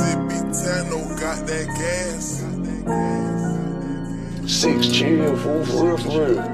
Mississippi Tano got that gas. 6 chill, fool, for real, for real.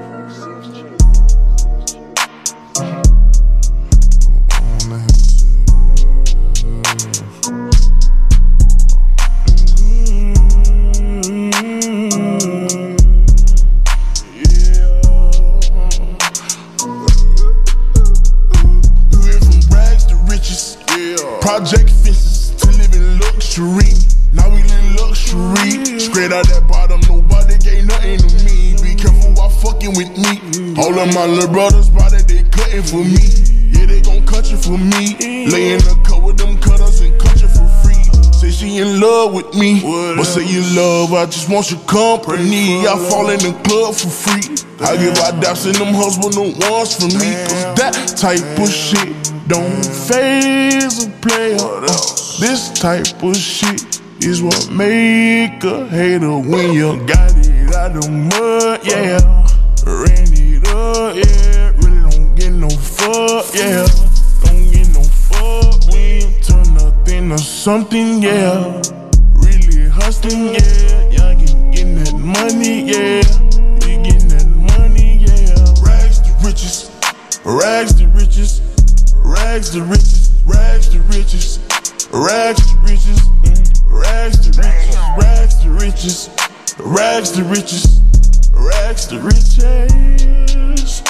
Project fences to live in luxury. Now we live luxury. Straight out that bottom, nobody gave nothing to me. Be careful while fucking with me. All of my little brothers body, they cutting for me. Yeah, they gon' cut you for me. Lay in the cut with them cutters and cut you for free. Say she in love with me, but say you love, I just want your company. I fall in the club for free. I give out daps in them hoes with no ones for me. Cause that type of shit don't faze a player. This type of shit is what make a hater when you got it out the mud, yeah. Ran it up, yeah. Really don't get no fuck, yeah. Don't get no fuck when you turn nothing to something, yeah. Really hustling, yeah. Youngin' getting that money, yeah. You getting that money, yeah. Rags to riches, rags to riches. Rags to riches, rags to riches, rags to riches, rags to riches, rags to riches, rags to riches, rags to riches,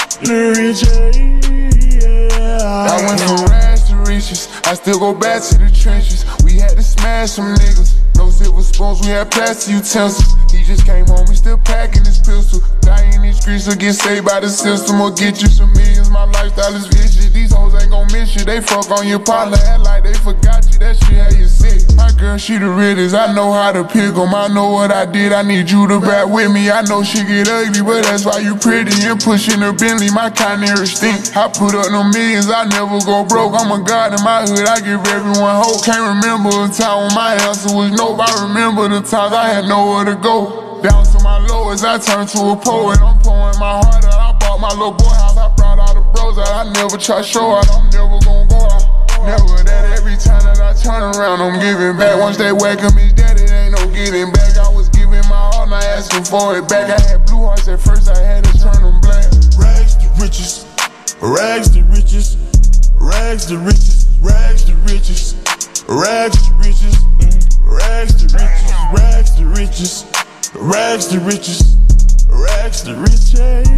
I went from rags to riches, I still go back to the trenches. We had to smash some niggas. No silver spoons, we had plastic utensils. He just came home, he still packing his pistol. Die in these streets or get saved by the system or get you some millions. My lifestyle is vicious. These hoes ain't gon' miss you. They fuck on your partner, act like they forgot you. That shit had you sick. My girl, she the realest. I know how to pick 'em. I know what I did. I need you to back with me. I know she get ugly, but that's why you pretty. And pushing a Bentley, my kind of stink. I put up no millions, I never go broke. I'm a god in my hood, I give everyone hope. Can't remember a time when my answer was no. I remember the times I had nowhere to go. Down to my lowest, I turned to a poet. I'm pouring my heart out. I bought my little boy house. I brought all the bros out. I never try show out. I'm never gon' go out. Never that. Every time that I turn around, I'm giving back. Once they welcome his dad, it ain't no getting back. I was giving my all, not asking for it back. I had blue hearts at first, I had to turn them black. Rags to riches, rags to riches, rags to riches, rags to riches, rags to riches, rags to riches, rags to riches, rags to riches, rags to riches,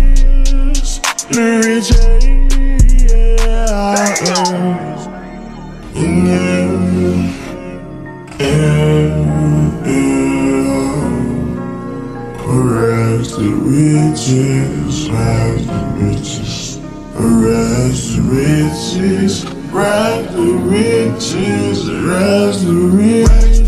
Rags to riches, rags to riches, rags to riches, rags to riches, rags to riches.